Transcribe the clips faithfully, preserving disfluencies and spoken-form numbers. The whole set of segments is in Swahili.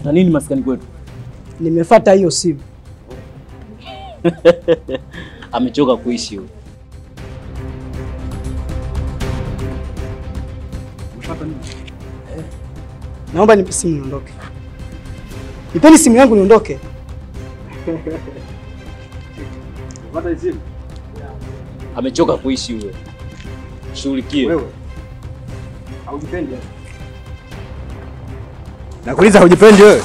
Unafuata nini maskani kwetu? Nimefuata hiyo simu. Amechoka kuishi huyo. Unafuata nini? Eh. Naomba nipe simu niondoke. Nipeni simu yangu niondoke. Unafuata simu? Amechoka kuishi huyo. Shughulikie. Wewe. Haujipendi? Nakuuliza haujipendi wewe?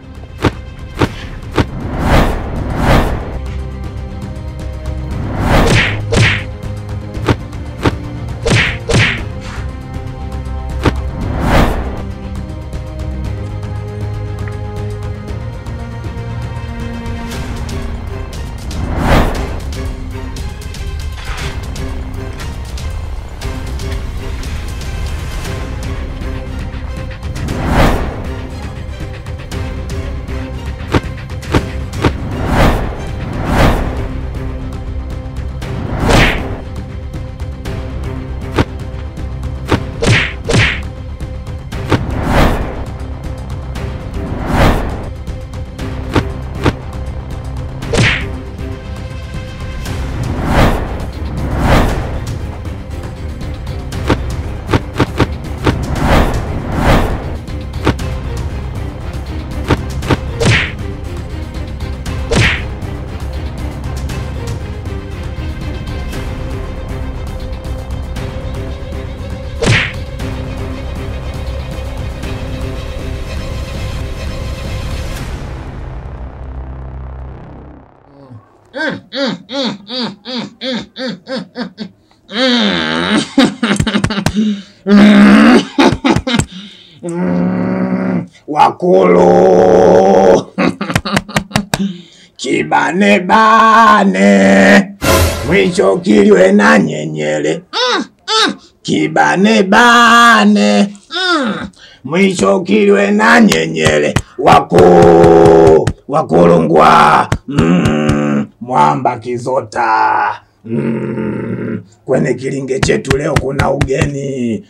Wakulu kibane bane mwisho kiliwe na nyenyele. Kibane bane mwisho kiliwe na nyenyele. Waku wakulungwa mm, mwamba kizota mm, kwenye kilinge chetu leo kuna ugeni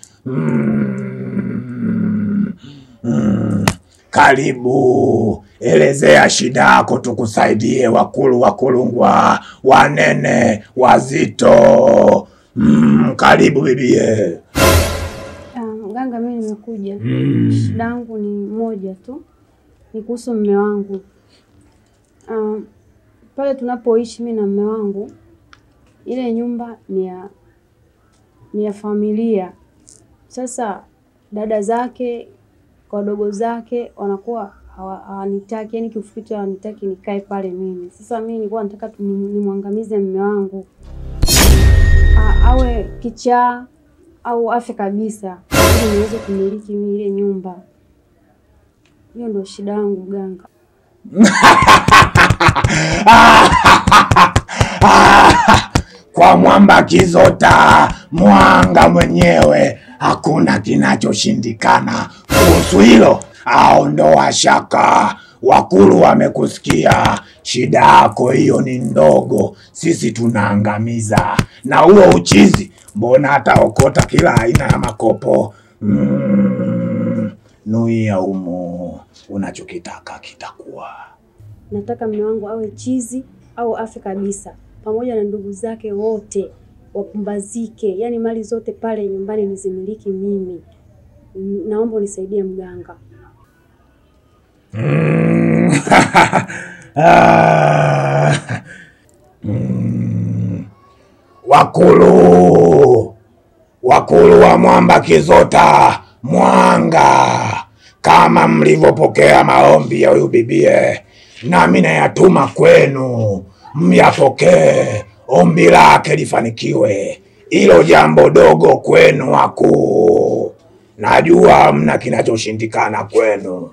mm, mm, karibu elezea shida yako tukusaidie. Wakulu wakulungwa wanene wazito mm, karibu bibie. Mganga, mimi nimekuja. Mm. Shida yangu ni moja tu. Ni kuhusu mume wangu. Uh, pale tunapoishi mimi na mume wangu, ile nyumba ni ya ni ya familia. Sasa dada zake, wadogo zake wanakuwa hawanitaki, yani kifupi hawanitaki nikae pale mimi. Sasa mimi nilikuwa nataka nimwangamize mume wangu. Uh, awe kichaa au afe kabisa ili niweze kumiliki mimi ile nyumba. Hiyo ndio shida yangu mganga. Kwa mwamba kizota mwanga mwenyewe hakuna kinachoshindikana. Kuhusu hilo aondoa shaka. Wakulu wamekusikia, shida yako hiyo ni ndogo, sisi tunaangamiza. Na huo uchizi mbona ataokota kila aina ya makopo. Mm, nuia umu unachokitaka kitakuwa. Nataka mume wangu awe chizi au afe kabisa, pamoja na ndugu zake wote wapumbazike, yani mali zote pale nyumbani nizimiliki mimi. Naomba unisaidie mganga. Mm. mm. Wakulu wakulu wa mwamba kizota mwanga, kama mlivyopokea maombi ya huyu bibie, nami nayatuma kwenu, myapokee. Ombi lake lifanikiwe, ilo jambo dogo kwenu wakuu. Najua mna kinachoshindikana kwenu.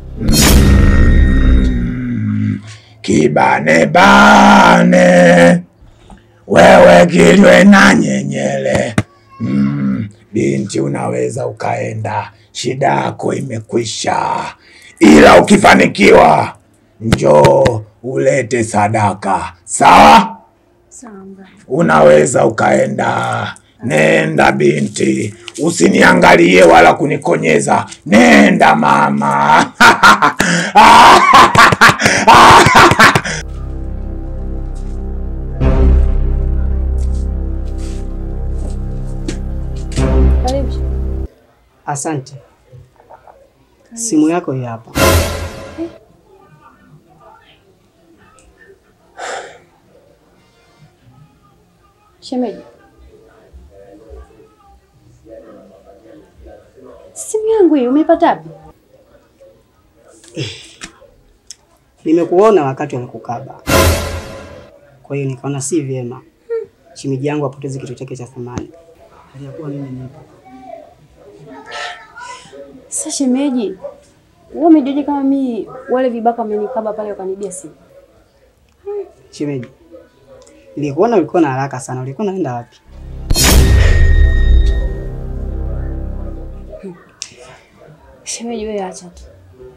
Mm. Kibane bane wewe kiliwe na nyenyele. Mm. Binti, unaweza ukaenda, shida yako imekwisha. Ila ukifanikiwa njoo ulete sadaka, sawa? Sawa. Unaweza ukaenda, Nenda binti, usiniangalie wala kunikonyeza. Nenda mama. Asante. Simu yako hii hapa. Shemeji. Simu yangu hii umeipata wapi? Nimekuona wakati wanakukaba. Kwa hiyo nikaona si vyema shemeji yangu apoteze kitu chake cha thamani. Aliyakuwa mimi nipo. Sasa shemeji, wewe umejuaje kama mimi wale vibaka wamenikaba pale wakanibia simu? Shemeji, nilikuona ulikuwa na haraka sana. Ulikuwa unaenda wapi? Shemeji wewe acha tu.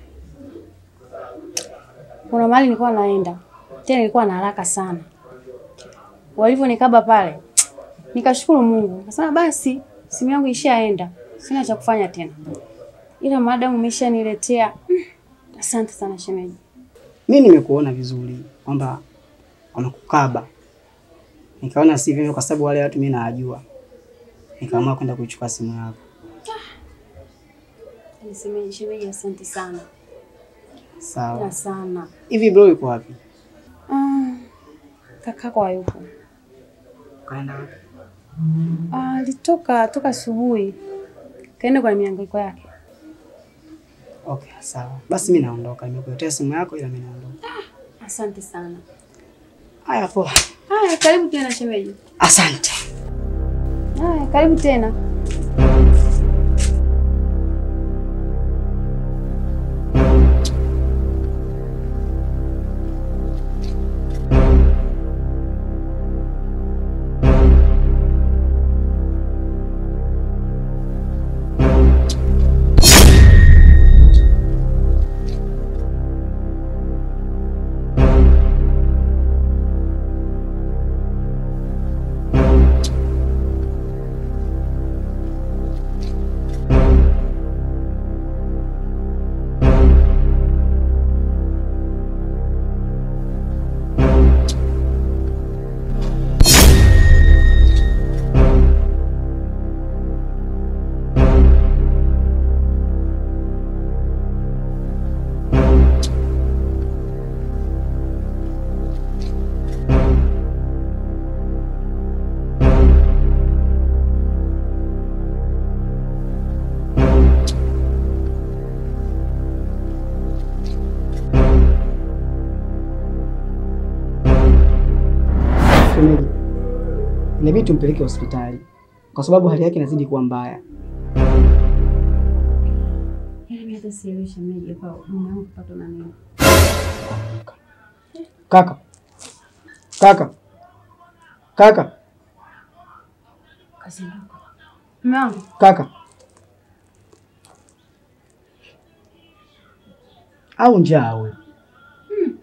Kuna mahali nilikuwa naenda. Tena nilikuwa na haraka sana. Walivyonikaba pale, nikashukuru Mungu. Nikasema basi simu yangu ishaenda. Sina cha kufanya tena. Ila madam umeshaniletea. Asante sana shemeji. Mimi nimekuona vizuri kwamba wanakukaba. Nikaona si vile kwa sababu wale watu mimi nawajua. Nikaamua kwenda kuchukua simu yako. Shemeji, shemeji asante sana. Sawa. Sana. Hivi bro yuko wapi? Ah, kakako hayupo. Kaenda wapi? Ah, alitoka toka asubuhi. Kaenda kwa mihangaiko yake. Okay, sawa. Basi mimi naondoka. Nimekuletea simu yako ila mimi naondoka. Ah, asante sana. Haya poa. Haya, karibu tena shemeji. Asante. Haya, karibu tena. Shemeji, inabidi tumpeleke hospitali kwa sababu hali yake inazidi kuwa mbaya. Mimi hata sielewi shemeji kwa mume wangu kupatwa na nini. Kaka. Kaka. Kaka. Kazinduka. Mume wangu. Kaka. Au njaa wewe? Hmm.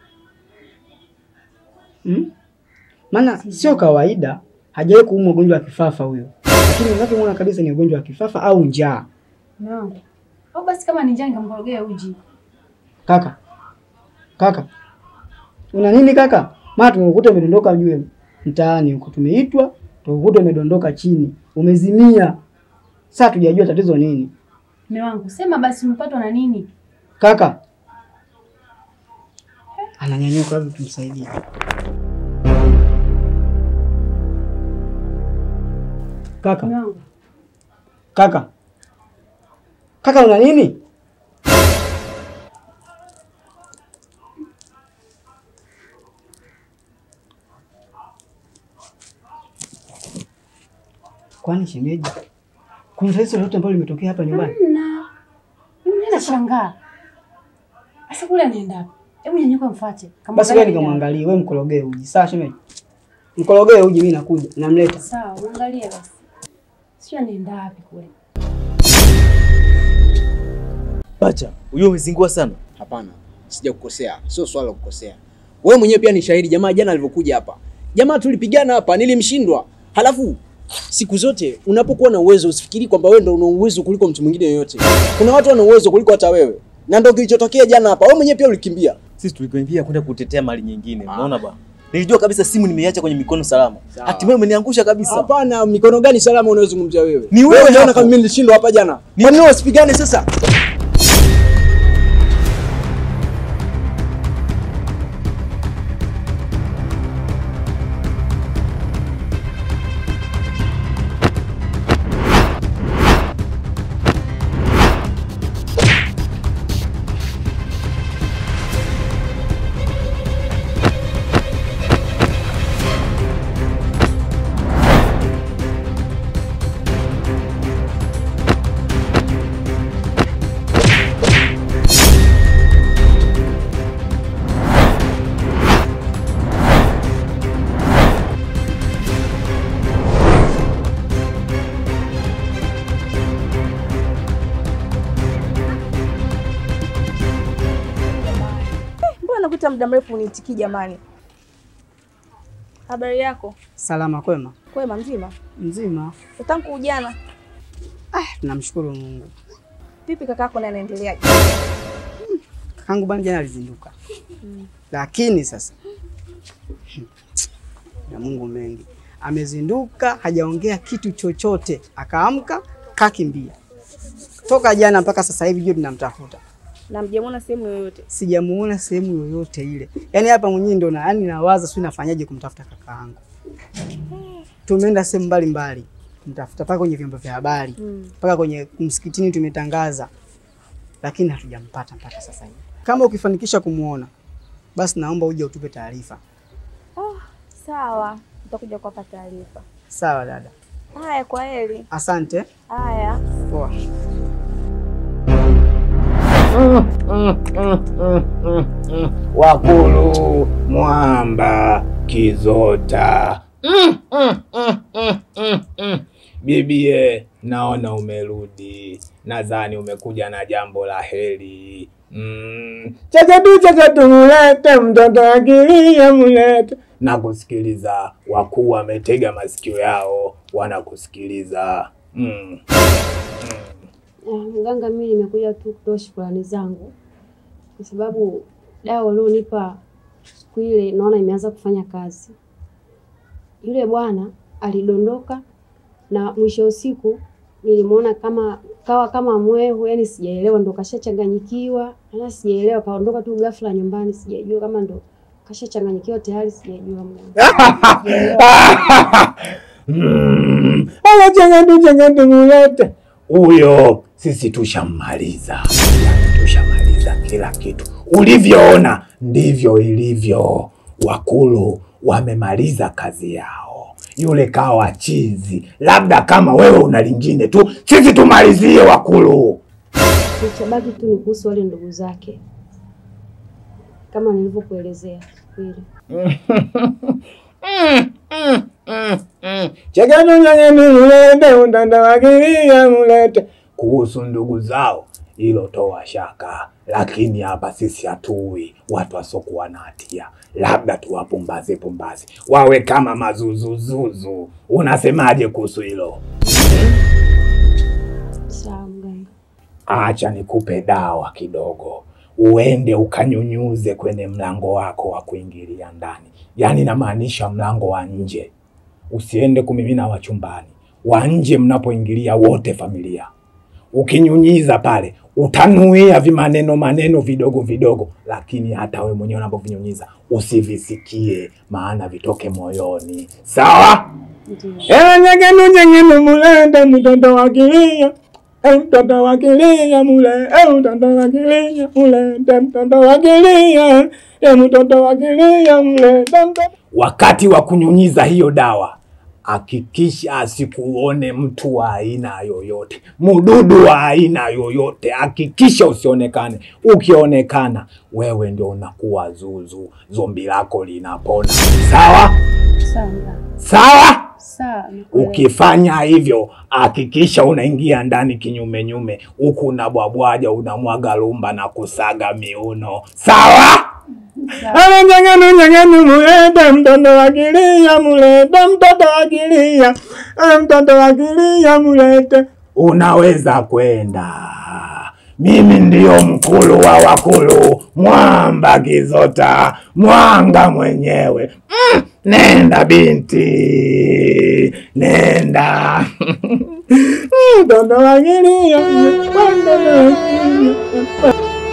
Hmm? Maana sio kawaida hajawahi kuumwa ugonjwa wa kifafa huyo. Lakini unavyomuona kabisa ni ugonjwa wa kifafa au njaa. Mume wangu. Au basi kama ni njaa nikamkorogea uji. Kaka. Kaka. Una nini kaka? Maana tumekukuta umedondoka juu mtaani huko, tumeitwa, tumekukuta umedondoka chini. Umezimia. Sasa tujajua tatizo nini. Mume wangu, sema basi umepatwa na nini? Kaka. Ananyanyuka hapo tumsaidie. Kaka. Mume wangu. Kaka. Kaka una nini? Kwani shemeji, kuna tatizo lolote ambalo limetokea hapa nyumbani? Hamna. Mimi nashangaa. Sasa kule anaenda wapi? Hebu nyanyuka mfuate. Basi wewe nikamwangalie, wewe mkorogee uji. Sawa shemeji? Mkorogee uji mimi nakuja, namleta. Sawa, muangalie basi. Sio anaenda wapi kule. Bacha, huyo umezingua sana. Hapana, sija kukosea. Sio swala la kukosea. Wewe mwenyewe pia ni shahidi, jamaa jana alivyokuja hapa. Jamaa tulipigana hapa, nilimshindwa. Halafu Siku zote unapokuwa na uwezo usifikiri kwamba wewe ndio una uwezo kuliko mtu mwingine yoyote. Kuna watu wana uwezo kuliko hata wewe. Na ndio kilichotokea jana hapa. Wewe mwenyewe pia ulikimbia. Sisi tulikimbia kwenda kutetea mali nyingine. Unaona bwana? Nilijua kabisa simu nimeiacha kwenye mikono salama. Hatimaye umeniangusha kabisa. Hapana, mikono gani salama unayozungumzia wewe? Ni wewe unaona kama mimi nilishindwa hapa jana. Kwa nini usipigane sasa? Nakuta muda mrefu uniitiki jamani. Habari yako? Salama kwema? Kwema mzima? Mzima. Tangu ujana? Ah, tunamshukuru Mungu. Vipi kakako naye anaendeleaje? Hmm. Kakangu bwana jana alizinduka. Hmm. Lakini sasa na Mungu mengi. Amezinduka, hajaongea kitu chochote. Akaamka, kakimbia. Toka jana mpaka sasa hivi juu tunamtafuta. Na mjamuona sehemu yoyote? Sijamuona sehemu yoyote ile. Yaani hapa mwenyewe ndo na yani nawaza sio nafanyaje kumtafuta kakaangu. Tumeenda sehemu mbalimbali kumtafuta paka kwenye vyombo vya habari, mpaka hmm. kwenye msikitini tumetangaza. Lakini hatujampata mpaka sasa hivi. Kama ukifanikisha kumuona, basi naomba uje utupe taarifa. Oh, sawa. Nitakuja kuwapa taarifa. Sawa dada. Haya, kwa heri. Asante. Haya. Poa. Mm, mm, mm, mm, mm, mm. Wakulu Mwamba Kizota. Mm, mm, mm, mm, mm, mm. Bibie, naona umerudi. Nadhani umekuja na jambo la heri. Mm. Chakatu chakatu mulete, mtoto akilia mulete. Nakusikiliza, wakuu wametega masikio yao, wanakusikiliza. Mm. Mm. Mganga, mimi nimekuja tu kutoa shukrani zangu kwa sababu dawa ulionipa siku ile naona imeanza kufanya kazi. Yule bwana alidondoka na mwisho usiku nilimuona kama kawa kama mwehu, yani sijaelewa, ndo kashachanganyikiwa. Ana sijaelewa, kaondoka tu ghafla nyumbani, sijajua kama ndo kashachanganyikiwa tayari, sijajua mganga. Mm. Ala changatu changatu mulete. Huyo sisi tushamaliza. Tushamaliza kila kitu. Ulivyoona ndivyo ilivyo. Wakulu wamemaliza kazi yao. Yule kawa chizi. Labda kama wewe una lingine tu, sisi tumalizie wakulu. Kilichobaki tu ni kuhusu wale ndugu zake. Kama nilivyokuelezea kweli. Chagano nyangeni mulete, utanda wakilia mulete. Kuhusu ndugu zao, hilo toa shaka. Lakini hapa sisi hatui watu wasokuwa na hatia. Labda tuwapumbaze pumbaze. Wawe kama mazuzuzuzu. Unasemaje kuhusu hilo? Sawa mganga. Acha nikupe dawa kidogo. Uende ukanyunyuze kwenye mlango wako wa kuingilia ndani. Yaani namaanisha mlango wa nje. Usiende kumimina wa chumbani. Wa nje mnapoingilia wote familia. Ukinyunyiza pale, utanuia vimaneno maneno vidogo vidogo, lakini hata we mwenyewe unapovinyunyiza usivisikie, maana vitoke moyoni. Sawa? Ewe nyangenu nyangenu mulete, mtoto wakilia. Ewe mtoto wakilia mulete, ewe mtoto wakilia mulete, mtoto wakilia. Ewe mtoto wakilia mulete. Wakati wa kunyunyiza hiyo dawa, hakikisha asikuone mtu wa aina yoyote, mdudu wa aina yoyote. Hakikisha usionekane. Ukionekana, wewe ndio unakuwa zuzu, zombi lako linapona. Sawa? Sawa. Sawa? Sawa. Ukifanya hivyo, hakikisha unaingia ndani kinyume nyume, huku unabwabwaja, unamwaga lumba na kusaga miuno. Sawa? Nyang'anu nyang'anu mulete mtoto wa Kilia, mulete mtoto wa Kilia, mtoto wa Kilia mulete. Unaweza kwenda. Mimi ndio mkulu wa wakulu, Mwamba Kizota, Mwanga mwenyewe. Mm, nenda binti, nenda. Mtoto wa Kilia, mtoto wa Kilia.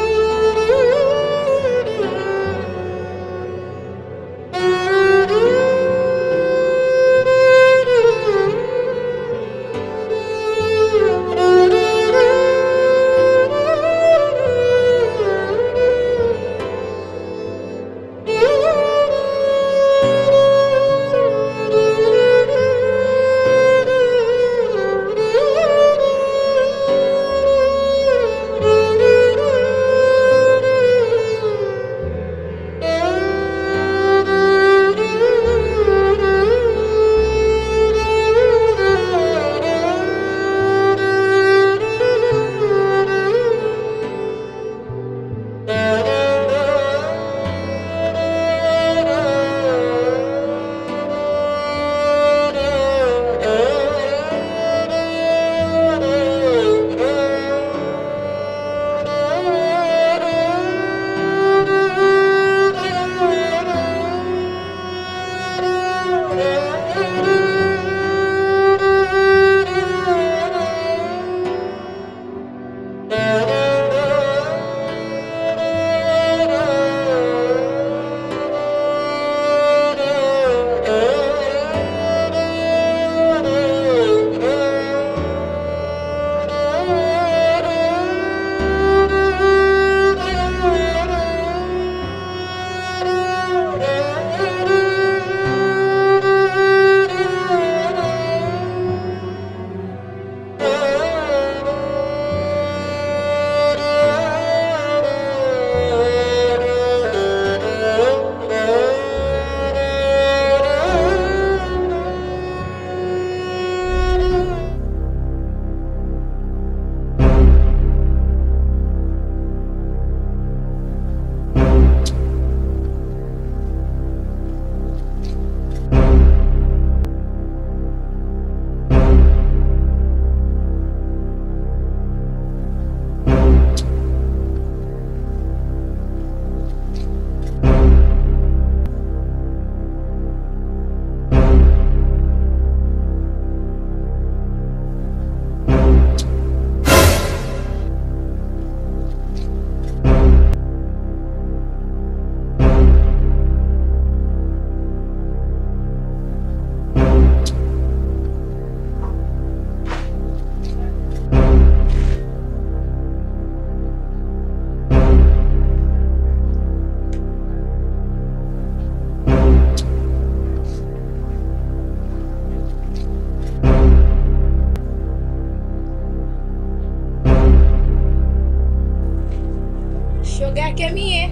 yake mie.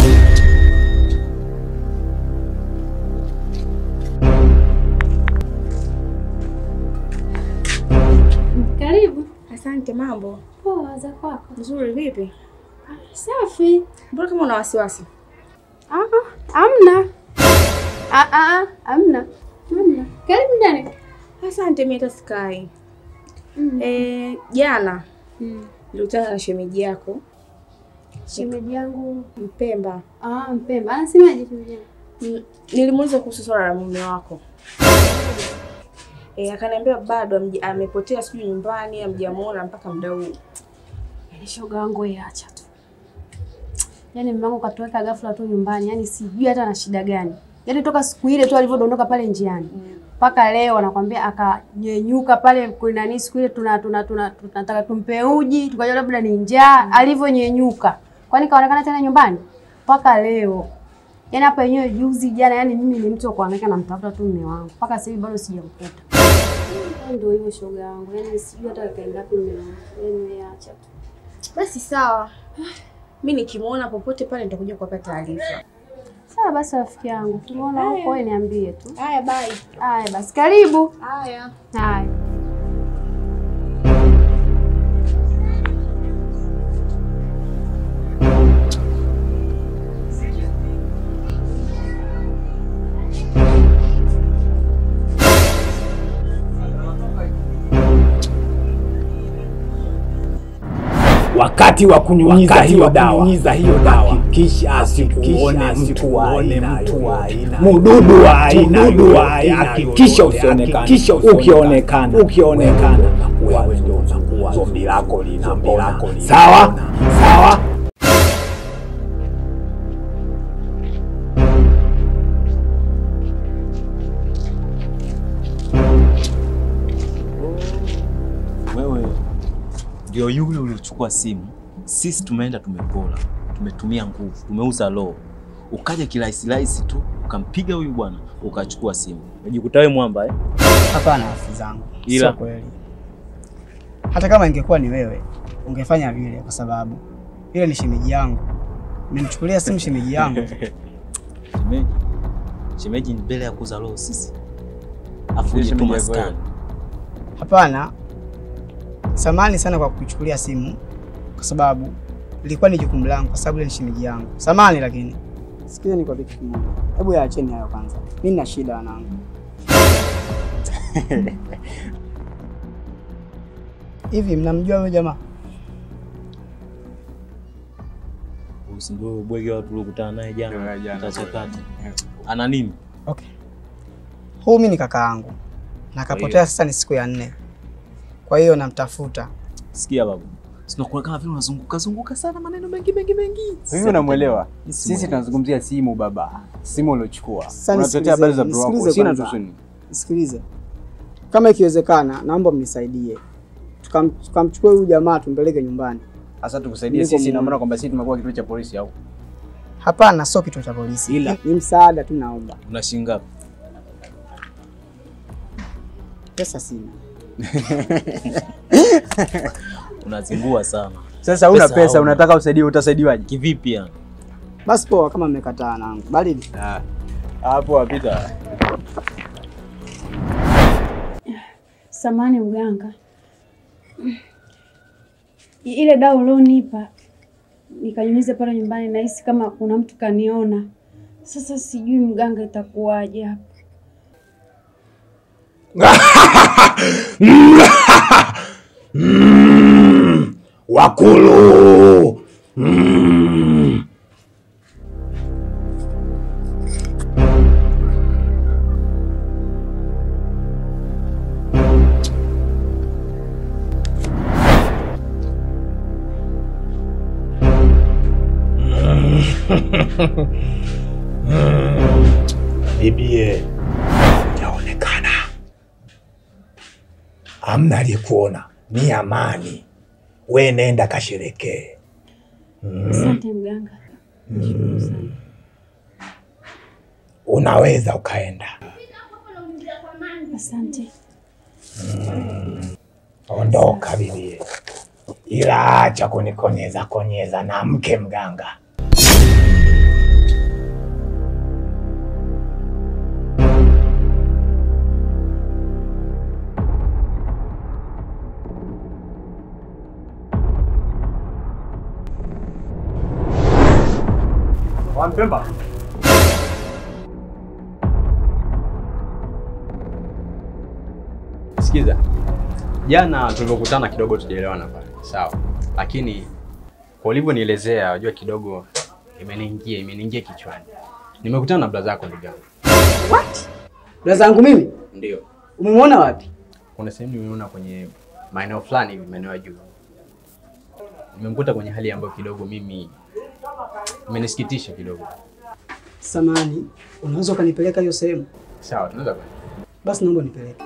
Karibu. Asante. Mambo Poa, za kwako? nzuri. Vipi? Safi. Mbona kama una wasiwasi? Ah ah, amna. Ah ah, amna. Amna. Karibu ndani. Asante, mimi hata sikai. Mm. Eh, jana Mm. nilikutana na shemeji yako. Shemeji yangu Mpemba. ah, Mpemba. Anasemaje shemeji yangu? Mm, nilimuuliza kuhusu swala la mume wako. Eh, akaniambia bado amji- amepotea sijui nyumbani, amjamuona mpaka muda huu. Yaani shoga wangu yeye acha tu. Yaani mmangu katuweka ghafla tu nyumbani, yaani sijui hata ana shida gani. Yaani toka siku ile tu alivyodondoka pale njiani. Mpaka mm. leo anakuambia akanyenyuka pale kuna nini siku ile tuna tuna tuna tunataka tumpe uji, tukajua labda ni njaa, mm. alivyonyenyuka. Kwani kaonekana tena nyumbani? Mpaka leo. Yaani hapa yenyewe juzi jana, yaani mimi ni mtu wa kuhangaika na mtafuta tu mume wangu. Mpaka sasa hivi bado sijamkuta. Ndio hivyo shoga yangu. Yaani sijui hata kaenda wapi mume wangu. Yaani acha tu. Basi sawa. Mimi nikimuona popote pale nitakuja kuwapa taarifa. Sawa basi rafiki yangu. Tumeona huko wewe niambie tu. Haya, bye. Haya basi karibu. Haya. Haya. wakati wa kunyunyiza hiyo dawa, hiyo dawa kisha asikuone mtu wa aina mududu wa aina yoyote, hakikisha usionekane. Ukionekana ukionekana wewe ndio unakuwa zombi lako linapona. Sawa sawa. Wewe ndio yule uliochukua simu. Sisi tumeenda tumepora, tumetumia nguvu, tumeuza roho. Ukaja kirahisi rahisi tu ukampiga huyu bwana ukachukua simu. Unajikuta wewe mwamba eh? Hapana rafiki zangu. Ila sio kweli. Hata kama ingekuwa ni wewe ungefanya vile kwa sababu ile ni shemeji yangu. Nimemchukulia simu shemeji yangu. Shemeji. Shemeji ni mbele ya kuuza roho sisi. Afuje tu maskani. Hapana. Samahani sana kwa kuchukulia simu kwa sababu ilikuwa ni jukumu langu kwa sababu ile ni shemeji yangu. Samahani lakini sikia ni kwa kitu kimoja. Hebu yaacheni hayo kwanza. Mimi nina shida wanangu. Hivi mnamjua huyo jamaa? Usingo bwege watu ulikutana naye jana. Tachakati. Ana nini? Okay. Huyu mimi ni kaka yangu. Na kapotea sasa ni siku ya nne. Kwa hiyo namtafuta. Sikia babu. Sinakuwa kama vile unazunguka zunguka sana maneno mengi mengi mengi. Hivi unamuelewa? Sisi tunazungumzia simu baba. Simu uliochukua. Unatuletea habari za bro wako. Sina tusuni. Sikilize. Kama ikiwezekana naomba mnisaidie. Tukamchukue huyu jamaa tumpeleke nyumbani. Sasa tukusaidie sisi na maana kwamba sisi tumekuwa kituo cha polisi au? Hapana, sio kituo cha polisi. Ila ni msaada tu naomba. Una shilingi ngapi? Pesa sina. Unazingua sana. Sasa una pesa, pesa unataka usaidie, utasaidiwaje? Kivipi yani? Basi poa kama mmekataa nangu. Baridi. Ah. Hapo wapita. Samani mganga. Ile dawa ulionipa nikanyunyiza pale nyumbani nahisi kama kuna mtu kaniona. Sasa sijui mganga itakuwaje hapa. Mm, wakulu. Mm. Bibie hajaonekana. Hamna aliyekuona. Ni amani. We nenda kasherekee. Asante mm. mganga. Mm. Unaweza ukaenda. Asante. Mm. Ondoka bibie. Ila acha kunikonyeza konyeza na mke mganga. Wampemba. Sikiza. Jana tulipokutana kidogo tujaelewana pale. Sawa. Lakini kwa ulivyonielezea unajua kidogo imeniingia, imeniingia kichwani. Nimekutana na brother yako ndugu yangu. What? Brother yangu mimi? Ndio. Umemwona wapi? Kuna sehemu nimeona kwenye maeneo fulani hivi maeneo ya juu. Nimemkuta kwenye hali ambayo kidogo mimi imenisikitisha kidogo. Samani, unaweza ukanipeleka hiyo sehemu? Sawa, tunaweza kwenda. Basi naomba nipeleke.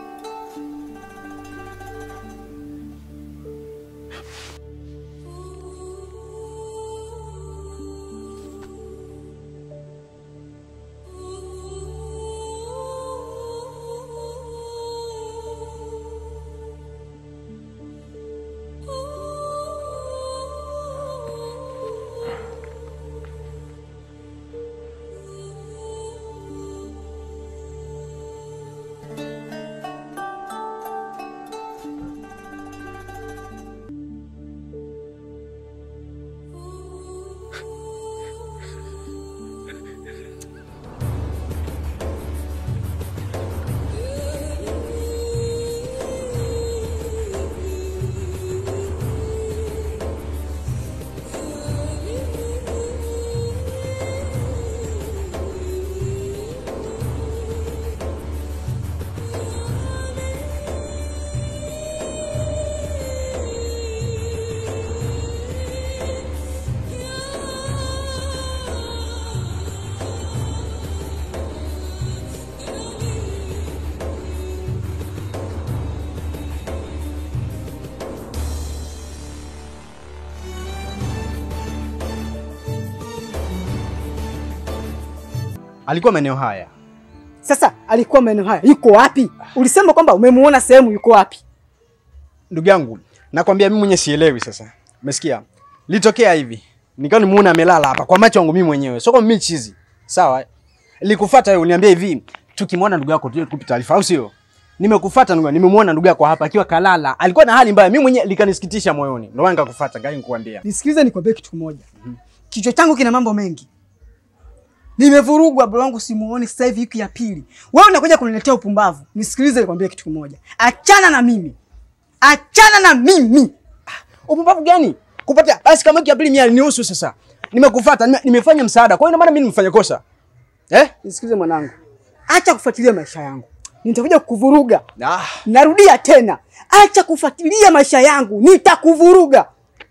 Alikuwa maeneo haya. Sasa alikuwa maeneo haya, yuko wapi? Ulisema kwamba umemuona sehemu, yuko wapi? Ndugu yangu, nakwambia mimi mwenyewe sielewi sasa. Umesikia? Litokea hivi. Nikao nimuona amelala hapa kwa macho yangu mimi mwenyewe. Sio kama mimi chizi. Sawa? Nilikufuata wewe uniambia hivi, tukimwona ndugu yako tuje tukupe taarifa au sio? Nimekufuata ndugu, nimemuona ndugu yako hapa akiwa kalala. Alikuwa na hali mbaya. Mimi mwenyewe likanisikitisha moyoni. Ndio maana nikakufuata, ngai nikuambia. Nisikilize nikwambie kitu kimoja. Mm-hmm. Kichwa changu kina mambo mengi. Nimevurugwa bro wangu, simuoni sasa hivi wiki ya pili. Wewe unakuja kuniletea upumbavu. Nisikilize nikwambie kitu kimoja. Achana na mimi. Achana na mimi. Upumbavu gani? Kupatia basi kama wiki ya pili mimi alinihusu sasa. Nimekufuata, nime, nimefanya msaada. Kwa hiyo maana mimi nimefanya kosa. Eh? Nisikilize mwanangu. Acha kufuatilia maisha yangu. Nitakuja kukuvuruga. Ah. Narudia tena. Acha kufuatilia maisha yangu. Nitakuvuruga.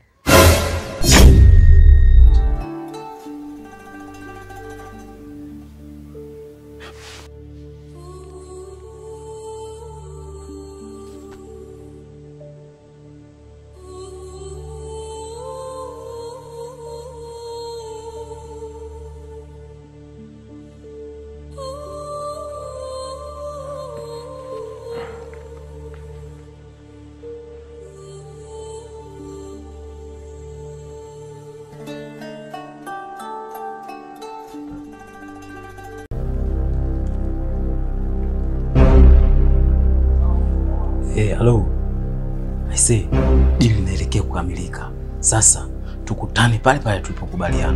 Eh, hello. I say, deal inaelekea kukamilika. Sasa tukutane pale pale tulipokubaliana.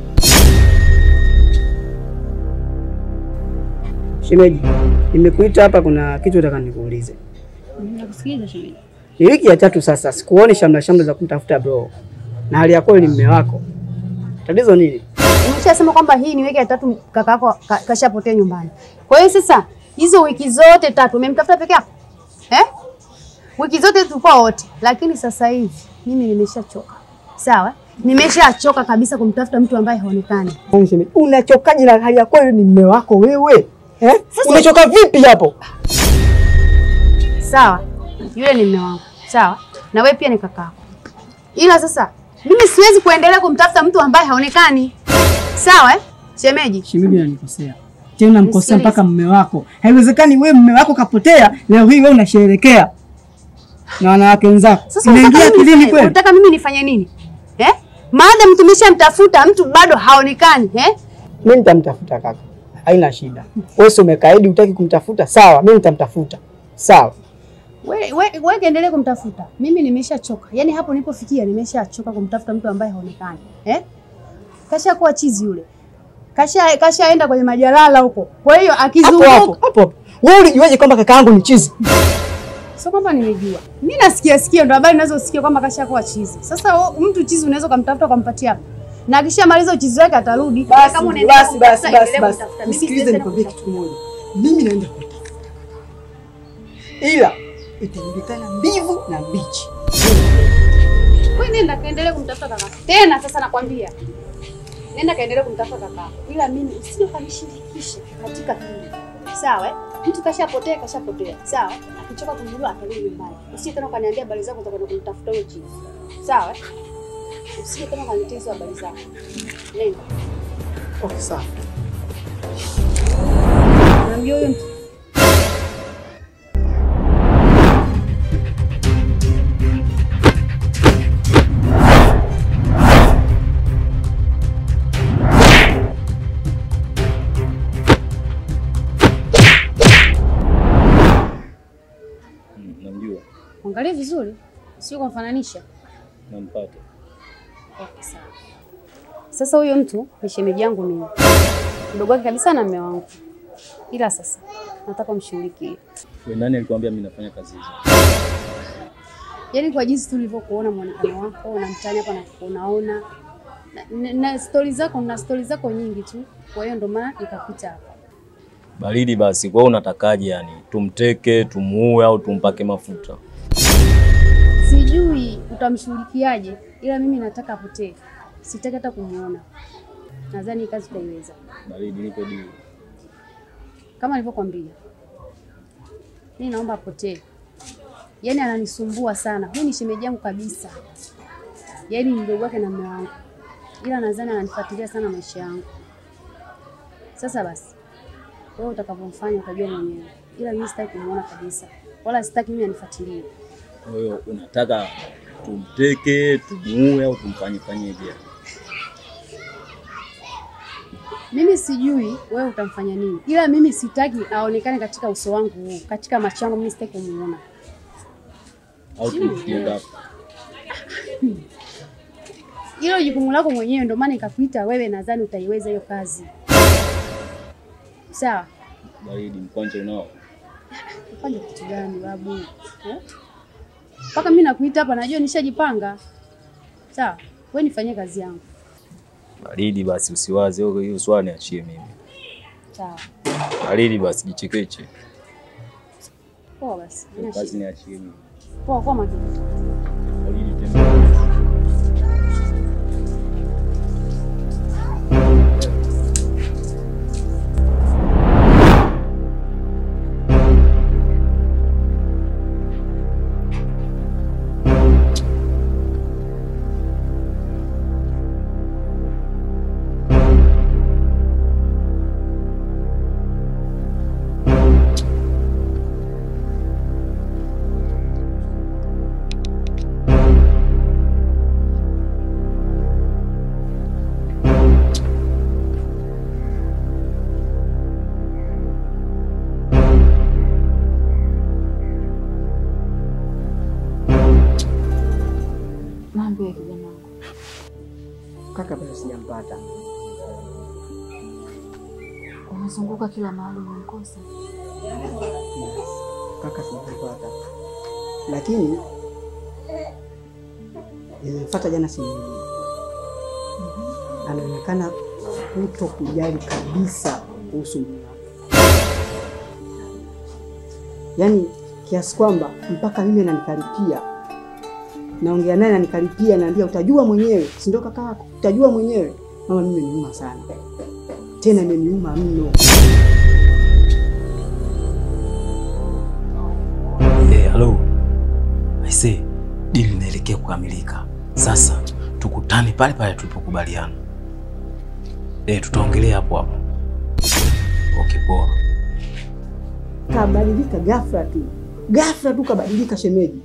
Shemeji, nimekuita hapa, kuna kitu nataka nikuulize. Nakusikiliza shemeji. Ni wiki ya tatu sasa sikuoni shamla shamla za kumtafuta bro. Na hali yako ni mume wako. Tatizo nini? Umeshasema kwamba hii ni wiki ya tatu kaka yako kashapotea nyumbani. Kwa hiyo sasa hizo wiki zote tatu umemtafuta peke yako? Eh? Wiki zote tulikuwa wote, lakini sasa hivi mimi nimeshachoka. Sawa? Nimeshachoka kabisa kumtafuta mtu ambaye haonekani. Unachokaje na hali yako ni mume wako wewe? Eh? Unachoka vipi hapo? Sawa. Yule ni mume wangu. Sawa? Na wewe pia ni kakako. Ila sasa mimi siwezi kuendelea kumtafuta mtu ambaye haonekani. Sawa eh? Shemeji. Shemeji ananikosea. Tena unamkosea mpaka mume wako. Haiwezekani wewe mume wako kapotea, leo hii wewe unasherehekea na wanawake wenzako. Unaingia kilini kweli? Unataka mimi nifanye nini? Eh? Maana tumeshamtafuta mtu bado haonekani, eh? Mimi nitamtafuta kaka. Haina shida. Wewe si umekaidi utaki kumtafuta? Sawa, mimi nitamtafuta. Sawa. Wewe wewe wewe endelee kumtafuta. Mimi nimeshachoka. Yaani hapo nilipofikia nimeshachoka kumtafuta mtu ambaye haonekani. Eh? Kasha kuwa chizi yule. Kasha kashaenda kwenye majalala huko. Kwa hiyo akizunguka hapo hapo. Wewe ulijuaje kwamba kaka yangu ni chizi? Sio kwamba nimejua. Mimi nasikia sikia ndo habari ninazosikia kwamba kasha kuwa chizi. Sasa mtu chizi unaweza kumtafuta kumpatia hapo. Na akishamaliza uchizi wake atarudi. Basi kama unaenda basi basi basi basi. Nisikilize nikwambie kitu kimoja. Mimi naenda kutafuta. Ila itajulikana mbivu na mbichi. Wewe nenda kaendelee kumtafuta kaka. Tena sasa nakwambia. Nenda kaendelee kumtafuta kaka. Ila mimi usije kanishirikishe katika hili. Sawa eh? Mtu kashapotea kashapotea. Sawa? Akichoka kununua atarudi nyumbani. Usije tena kaniambia habari zako za kwenda kumtafuta huyo chizi. Sawa eh? Usije tena kaniletea hizo habari zako. Nenda. Okay, sawa. Namjua huyo mtu. Angalia vizuri, sio kumfananisha. Nampata. Okay, sawa. Sasa huyo mtu ni shemeji yangu mimi. Mdogo wake kabisa na mume wangu. Ila sasa nataka mshughulikie. Wewe nani alikwambia mimi nafanya kazi hizo? Yaani kwa jinsi tulivyokuona muonekano wako na mtani hapa na kuonaona na, na story zako na story zako nyingi tu. Kwa hiyo ndo maana nikapita hapa. Baridi basi, kwa hiyo unatakaje yani? Tumteke, tumuue au tumpake mafuta? Sijui utamshughulikiaje, ila mimi nataka apotee. Sitaki hata kumuona. Nadhani kazi tutaiweza. Baridi, nipe dili. Kama nilivyokuambia. Mimi naomba apotee. Yaani ananisumbua sana. Huyu ni shemeji yangu kabisa. Yaani mdogo wake na mume wangu. Ila nadhani ananifuatilia sana maisha yangu. Sasa basi, wewe utakapomfanya utajua mwenyewe, ila mimi sitaki kumuona kabisa, wala sitaki mimi anifuatilie. Kwa hiyo unataka tumteke, tumuue au tumfanye fanyeje? Mimi sijui wewe utamfanya nini, ila mimi sitaki aonekane katika uso wangu huu, katika macho yangu mimi sitaki kumuona. Au tumfikie hapo. Hilo jukumu lako mwenyewe, ndio maana nikakuita wewe, nadhani utaiweza hiyo kazi. Sawa? Baridi mkwanja unao. Ufanye kitu gani babu? Eh? Paka mimi nakuita hapa najua nishajipanga. Sawa? Wewe nifanyie kazi yangu. Baridi basi usiwaze hiyo hiyo swali niachie mimi. Sawa. Baridi basi jichekeche. Poa basi. Kazi niachie mimi. Poa kwa makini. Baridi tembea. Naambia kijana wangu. Kaka bado sijampata. Unazunguka kila mahali unamkosa. Yes. Kaka sijampata. Lakini nilimfuata jana simu. Mm-hmm. Anaonekana kuto kujali kabisa kuhusu mimi. Yaani kiasi kwamba mpaka mimi ananikaripia. Naongea naye ananikaripia, naambia utajua mwenyewe, si ndio kaka yako? Utajua mwenyewe. Mama, mimi nimeuma sana. Tena nimeniuma mno. Eh, hello. I say, deal inaelekea kukamilika. Sasa tukutane pale pale tulipokubaliana. Eh, tutaongelea hapo hapo. Okay, poa. Kabadilika ghafla tu. Ghafla tu kabadilika shemeji.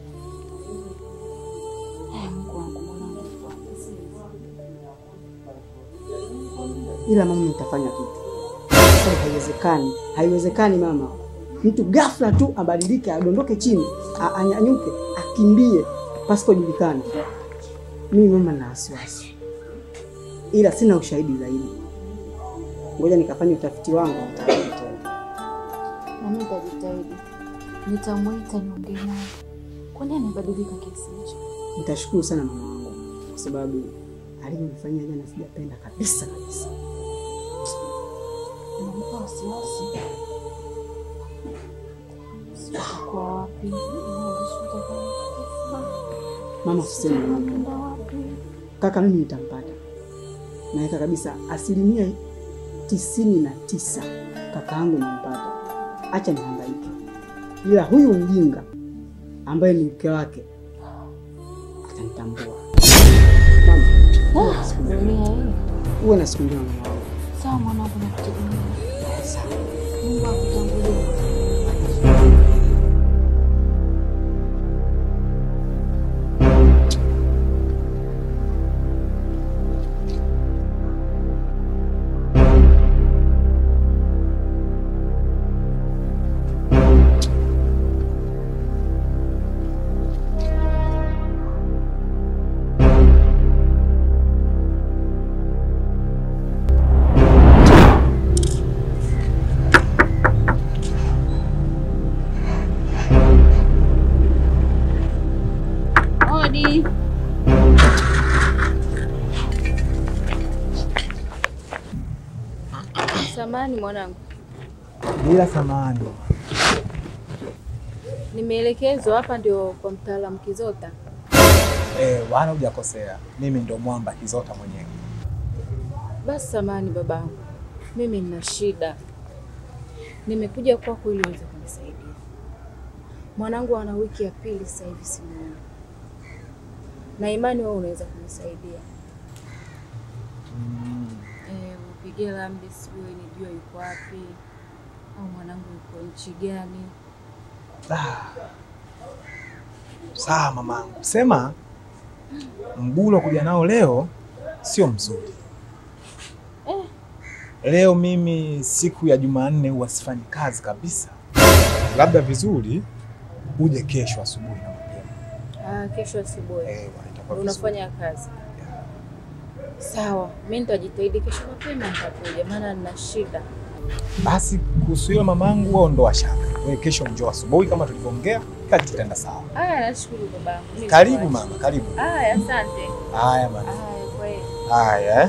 Ila mama nitafanya kitu. Sasa haiwezekani. Haiwezekani mama. Mtu ghafla tu abadilike, adondoke chini, anyanyuke, akimbie pasipojulikana. Mimi mama na wasiwasi. Ila sina ushahidi zaidi. Ngoja nikafanye utafiti wangu nitakuja tena. Na mimi nitajitahidi. Nitamuita niongee naye. Kwa nini amebadilika kiasi hicho? Nitashukuru sana mama wangu kwa sababu alivyonifanyia jana sijapenda kabisa kabisa. Unanipa wasiwasi. Kwa wapi? Mama usiseme hivyo. Kaka mimi nitampata. Naweka kabisa asilimia tisini na tisa kaka yangu nampata. Acha nihangaike. Ila huyu mjinga ambaye ni mke wake atanitambua. Mama, ah, sikudunia hii. Uwe na siku njema mama. Sawa mwanangu, nakutegemea. Sawa. Mungu akutangulie. Samahani mwanangu. Bila samahani. Nimeelekezwa hapa ndio kwa mtaalamu Kizota. Eh, wala hujakosea. Mimi ndo mwamba Kizota mwenyewe. Basi samahani babangu. Mimi nina shida. Nimekuja kwako ili uweze kunisaidia. Mwanangu ana wiki ya pili sasa hivi simuoni. Na imani wewe unaweza kunisaidia. Mm. Eh, unipigie ramli sijui nijue yuko wapi au mwanangu yuko nchi gani. Ah. Sawa mamangu. Sema mbulo kuja nao leo sio mzuri. Eh. Leo mimi siku ya Jumanne huwa sifanyi kazi kabisa. Labda vizuri uje kesho asubuhi na mapema. Ah, kesho asubuhi. Eh, itakuwa unafanya kazi. Yeah. Sawa, mimi nitajitahidi kesho mapema nitakuja maana nina shida. Basi kuhusu hilo mamangu wao ndo washaka. Wewe kesho njoo asubuhi kama tulivyoongea, kila kitu kitaenda sawa. Aya, nashukuru babangu. Karibu mama, karibu. Aya, asante. Haya bana. Aya, kweli. Haya.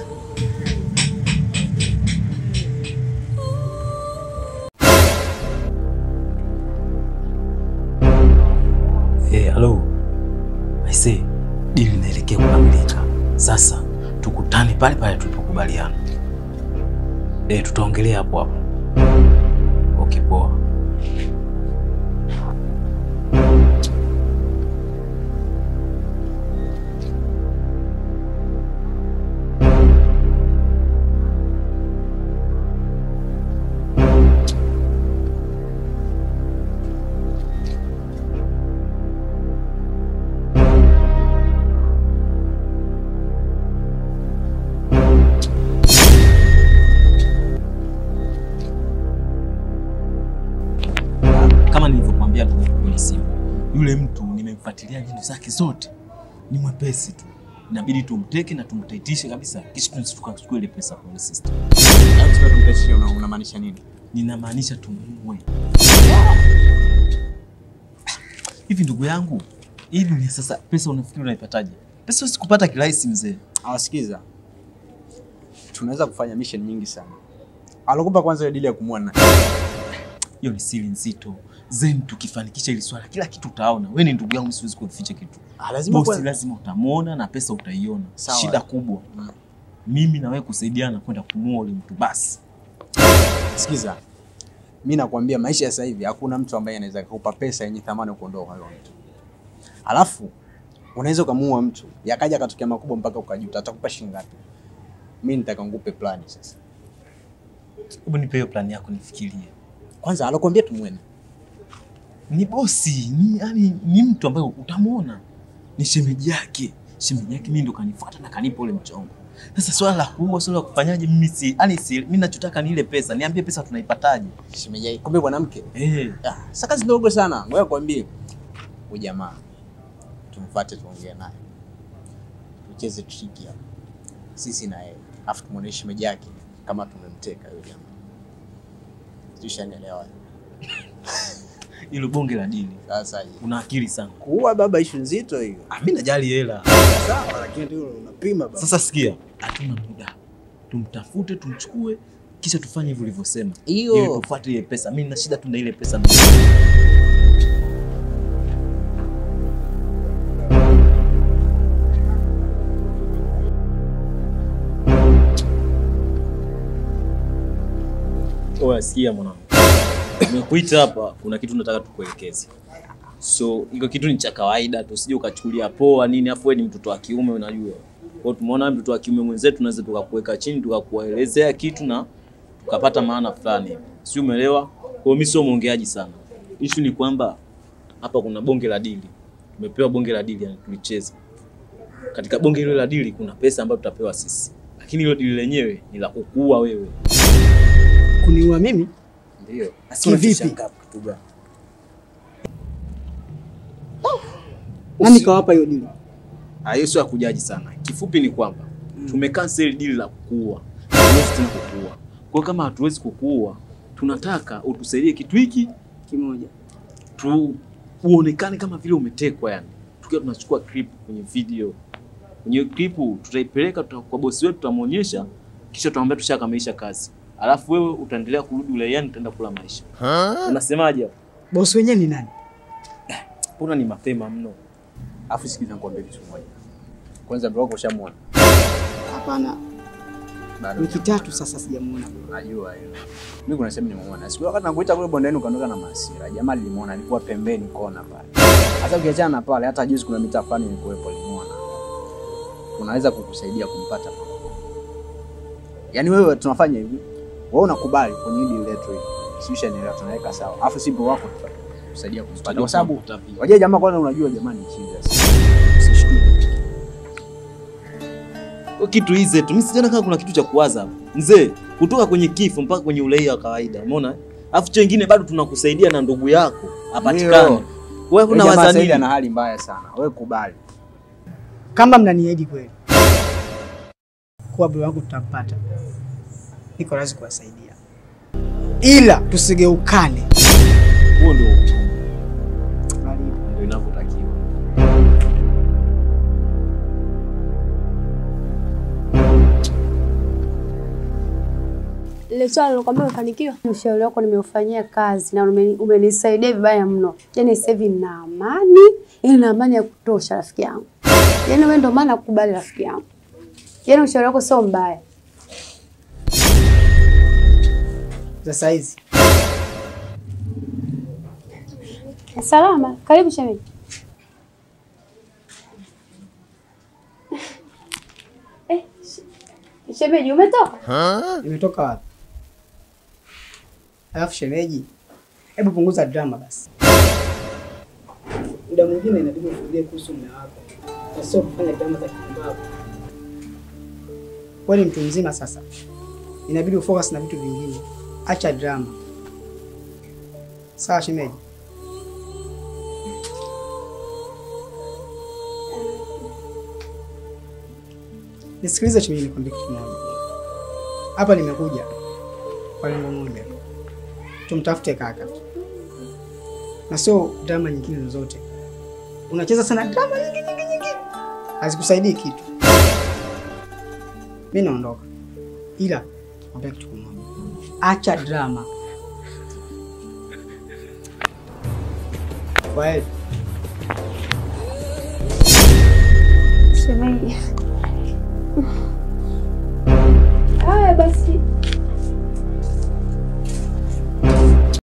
Eh, hello. I say, dili inaelekea kukamilika. Sasa tukutane pale pale tulipokubaliana. Eh, tutaongelea hapo hapo. Okay, poa. Kama nilivyokuambia tu kwenye simu, yule mtu nimemfuatilia njendo zake zote, ni mwepesi tu. Inabidi tumteke na tumtaitishe kabisa, kisha tunachukua ile pesa kwa system. Hapo tumtaitishe, unamaanisha nini? Ninamaanisha tumuue. Hivi ndugu yangu, hivi ni sasa pesa unafikiri unaipataje? Pesa usikupata kirahisi mzee. Awasikiza. Tunaweza kufanya mission nyingi sana. Alokupa kwanza ile deal ya kumuona. Hiyo ni siri nzito. Zen tukifanikisha ile swala kila kitu utaona. Wewe ni ndugu yangu, siwezi kuficha kitu. Ah, lazima kwa lazima utamuona na pesa utaiona. Sawa. Shida kubwa. Mm. Mimi na wewe kusaidiana kwenda kumuoa ile mtu basi. Sikiza. Mimi nakwambia maisha ya sasa hivi hakuna mtu ambaye anaweza kukupa pesa yenye thamani kuondoa kwa mtu. Alafu unaweza kumuua mtu, yakaja akatokea makubwa mpaka ukajuta, atakupa shilingi ngapi? Mimi nitaka ngupe plani sasa. Hebu nipe hiyo plani yako nifikirie. Kwanza alokuambia tumwene. Ni bosi, ni yani ni mtu ambaye utamuona. Ni shemeji yake. Shemeji yake mimi ndo kanifuata na kanipa ule mchongo. Sasa swala la kuua, swala la kufanyaje mimi si, yani si mimi ninachotaka ni ile pesa. Niambie pesa tunaipataje? Shemeji yake. Kumbe mwanamke. Eh. Ah, sasa kazi ndogo sana. Ngoja kwambie. Huyu jamaa tumfuate tuongee naye. Tucheze tricky hapa. Sisi na yeye. Afu tumuoneshe shemeji yake kama tumemteka yule jamaa. Tushanielewa. Hilo bonge la dini. Sasa hivi. Una akili sana. Kuua baba issue nzito hiyo. Ah, mimi najali hela. Sawa, lakini ndio unapima baba. Sasa sikia, hatuna muda. Tumtafute, tumchukue, kisha tufanye hivyo ulivyosema. Hiyo. Ili tufuate ile pesa. Mimi nina shida tu na ile pesa. Oya, sikia mwanangu. Nimekuita hapa, kuna kitu nataka tukuelekeze. So, iko kitu ni cha kawaida tu, usije ukachukulia poa nini, afu wewe ni mtoto wa kiume unajua. Kwa hiyo tumeona mtoto wa kiume mwenzetu tunaweza tukakuweka chini, tukakuelezea kitu na tukapata maana fulani. Si umeelewa? Kwa hiyo mimi sio muongeaji sana. Issue ni kwamba hapa kuna bonge la dili. Tumepewa bonge la dili, yani tulicheza. Katika bonge hilo la dili kuna pesa ambayo tutapewa sisi. Lakini hilo dili lenyewe ni la kukuua wewe. Kuniua mimi? Ndio. Asi vipi? Nani kawapa hiyo dili? Ah, hiyo sio ya kujaji sana. Kifupi ni kwamba mm. tumecancel deal la kukuua. Hatuwezi tena kukuua. Kwa kama hatuwezi kukuua, tunataka utusaidie kitu hiki kimoja. Tu uonekane kama vile umetekwa yani. Tukiwa tunachukua clip kwenye video. Kwenye clip tutaipeleka kwa bosi wetu, tutamuonyesha, kisha tutamwambia tushakamilisha kazi. Alafu wewe utaendelea kurudi ulaiani, utaenda kula maisha. Unasemaje hapo? Bosi wenyewe ni nani? Mbona ni mapema mno? Afu sikiza nikwambie kitu moja. Kwanza bro wako ushamuona? Hapana. Bado. Wiki tatu sasa sijamuona. Najua hiyo. Mimi kuna sehemu nimemuona. Siku wakati nakuita kule bondeni ukaondoka na hasira. Jamaa nilimuona alikuwa pembeni kona pale. Hata ukiachana na pale, hata juzi kuna mitaa fulani nilikuwepo nilimuona. Unaweza kukusaidia kumpata. Yaani wewe tunafanya hivi. Wewe unakubali kwenye hili letu hili. Sisi nielewa tunaweka sawa. Alafu si bro wako tutasaidia kumpata. Kwa sababu wajia jamaa kwanza unajua jamani serious. Usishtuke. Kwa kitu hizi tu mimi sijaona kama kuna kitu cha kuwaza hapa. Mzee, kutoka kwenye kifo mpaka kwenye uraia wa kawaida, umeona? Alafu cha wengine bado tunakusaidia na ndugu yako apatikane. Wewe kuna wazania na hali mbaya sana. Wewe kubali. Kama mnaniahidi kweli kuwa bro wangu tutampata, niko lazima kuwasaidia, ila tusigeukane. Huo ndio ndio inavyotakiwa. Ile swali nilokuambia umefanikiwa. Ushauri wako nimeufanyia kazi na umenisaidia vibaya mno. Yaani sasa hivi nina amani, ina amani ya kutosha rafiki yangu. Yaani wewe ndio maana kukubali rafiki yangu. Yaani ushauri wako sio mbaya. Sasa hizi. Salama, karibu shemeji. Eh, shemeji umetoka? Nimetoka wapi? Alafu shemeji, hebu punguza drama basi. Muda mwingine inabidi ufikirie kuhusu mume wako. Na sio kufanya drama za kipumbavu. Wewe ni mtu mzima sasa. Inabidi ufocus na vitu vingine. Acha drama. Sawa shemeji? Nisikilize shemeji, nikwambie kitu kimoja. Hapa nimekuja kwa lengo moja. Tumtafute kaka. Na sio drama nyingine zote. Unacheza sana drama nyingi nyingi nyingi. Hazikusaidii kitu. Mimi naondoka. Ila naomba kitu kimoja. Acha drama. Kweli. Shemeji.